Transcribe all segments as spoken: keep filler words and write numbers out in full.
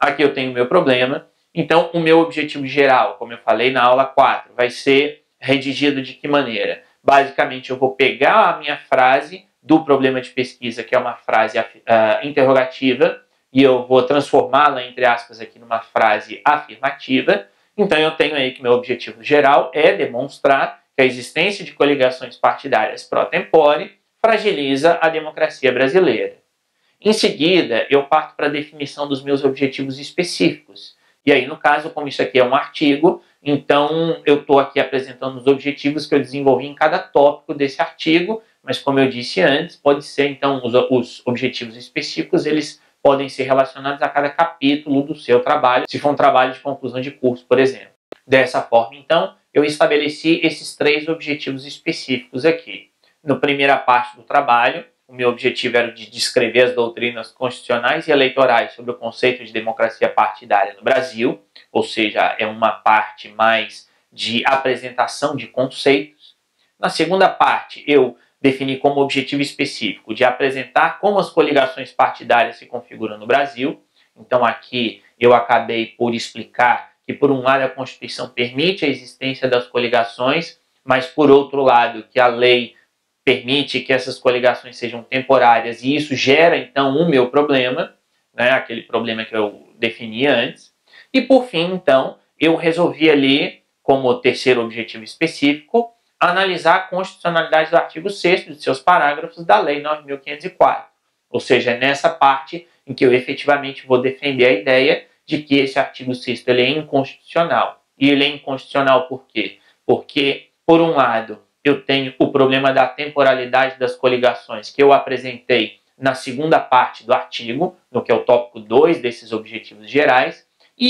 aqui eu tenho o meu problema. Então, o meu objetivo geral, como eu falei na aula quatro, vai ser redigido de que maneira? Basicamente, eu vou pegar a minha frase do problema de pesquisa, que é uma frase uh, interrogativa, e eu vou transformá-la, entre aspas, aqui numa frase afirmativa. Então, eu tenho aí que meu objetivo geral é demonstrar que a existência de coligações partidárias pró-tempore fragiliza a democracia brasileira. Em seguida, eu parto para a definição dos meus objetivos específicos. E aí, no caso, como isso aqui é um artigo, então eu estou aqui apresentando os objetivos que eu desenvolvi em cada tópico desse artigo, mas como eu disse antes, pode ser, então, os, os objetivos específicos, eles podem ser relacionados a cada capítulo do seu trabalho, se for um trabalho de conclusão de curso, por exemplo. Dessa forma, então, eu estabeleci esses três objetivos específicos aqui. Na primeira parte do trabalho, o meu objetivo era de descrever as doutrinas constitucionais e eleitorais sobre o conceito de democracia partidária no Brasil, ou seja, é uma parte mais de apresentação de conceitos. Na segunda parte, eu defini como objetivo específico de apresentar como as coligações partidárias se configuram no Brasil. Então aqui eu acabei por explicar que, por um lado, a Constituição permite a existência das coligações, mas, por outro lado, que a lei permite que essas coligações sejam temporárias, e isso gera, então, o meu problema, né, aquele problema que eu defini antes. E, por fim, então, eu resolvi ali, como terceiro objetivo específico, analisar a constitucionalidade do artigo sexto de seus parágrafos da Lei nove mil quinhentos e quatro. Ou seja, é nessa parte em que eu efetivamente vou defender a ideia de que esse artigo sexto ele é inconstitucional. E ele é inconstitucional por quê? Porque, por um lado, eu tenho o problema da temporalidade das coligações que eu apresentei na segunda parte do artigo, no que é o tópico dois desses objetivos gerais,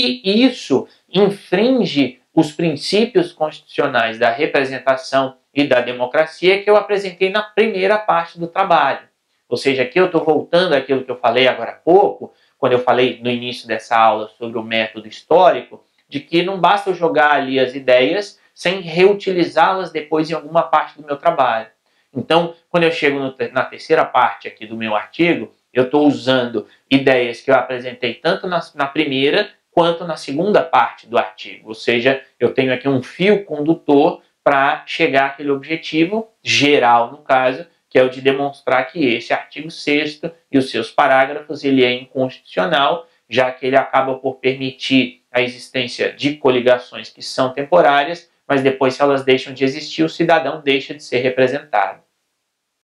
e isso infringe os princípios constitucionais da representação e da democracia que eu apresentei na primeira parte do trabalho. Ou seja, aqui eu estou voltando àquilo que eu falei agora há pouco, quando eu falei no início dessa aula sobre o método histórico, de que não basta eu jogar ali as ideias sem reutilizá-las depois em alguma parte do meu trabalho. Então, quando eu chego no, na terceira parte aqui do meu artigo, eu estou usando ideias que eu apresentei tanto na, na primeira quanto na segunda parte do artigo. Ou seja, eu tenho aqui um fio condutor para chegar àquele objetivo geral, no caso, que é o de demonstrar que esse artigo sexto e os seus parágrafos ele é inconstitucional, já que ele acaba por permitir a existência de coligações que são temporárias, mas depois, se elas deixam de existir, o cidadão deixa de ser representado.